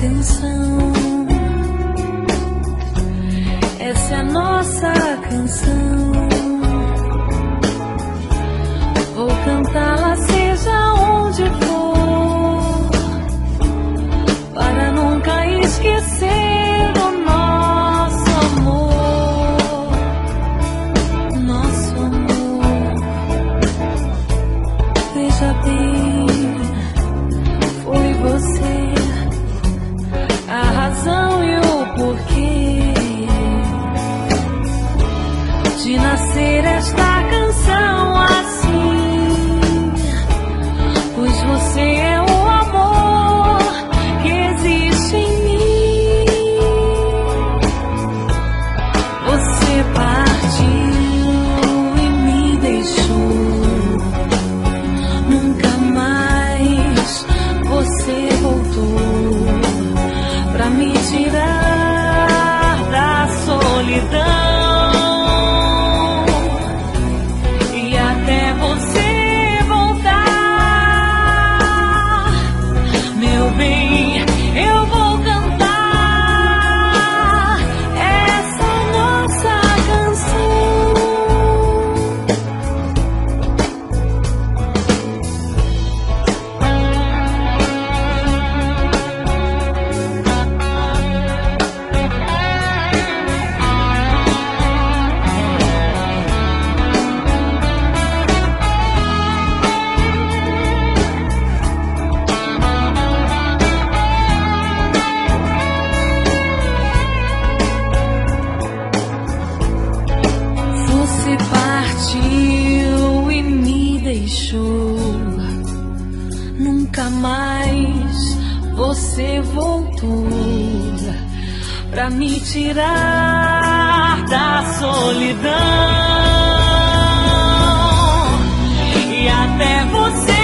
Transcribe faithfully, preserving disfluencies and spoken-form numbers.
canção. Essa é a nossa canção. Vou cantá-la seja onde for, para nunca esquecer o nosso amor, nosso amor. Veja bem, foi você a razão e o porquê de nascer esta canção assim, pois você é o amor que existe em mim. Você partiu e me deixou, nunca mais você voltou pra me tirar da solidão. Partiu e me deixou, nunca mais você voltou pra me tirar da solidão. E até você